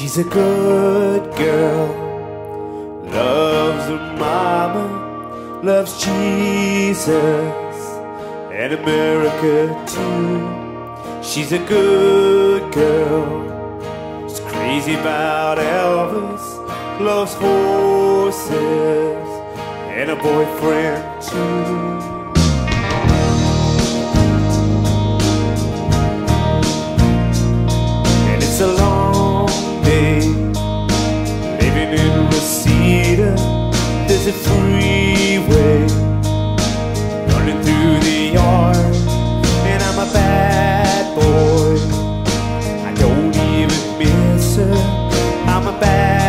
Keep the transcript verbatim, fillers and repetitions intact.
She's a good girl, loves her mama, loves Jesus and America too. She's a good girl, she's crazy about Elvis, loves horses and a boyfriend too. And it's a long day living in Reseda. There's a freeway running through the yard, and I'm a bad boy, I don't even miss her. I'm a bad